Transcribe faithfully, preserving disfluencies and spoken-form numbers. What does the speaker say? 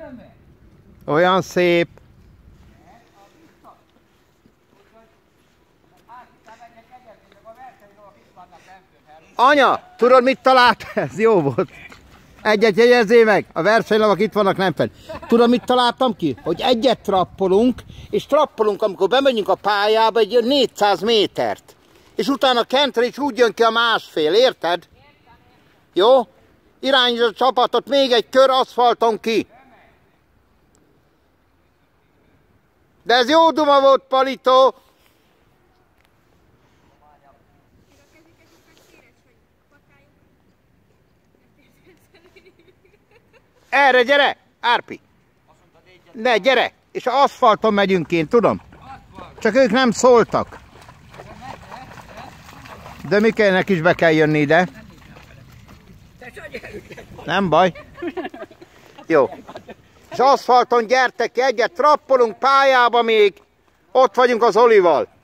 Olyan szép. Anya, tudod mit talált? Ez jó volt. Egyet jegyezzél meg, a versenylovak itt vannak, nem fenn. Tudod mit találtam ki? Hogy egyet trappolunk, és trappolunk, amikor bemegyünk a pályába egy négyszáz métert. És utána kentre is úgy jön ki a másfél, érted? Jó? Irányítod a csapatot, még egy kör aszfalton ki. De ez jó duma volt, Palito. Erre gyere, Árpi! Ne, gyere! És aszfalton megyünk én, tudom. Csak ők nem szóltak. De Mikelnek is be kell jönni ide. Nem baj. Jó. És aszfalton gyertek ki, egyet trappolunk pályába még. Ott vagyunk az Olival.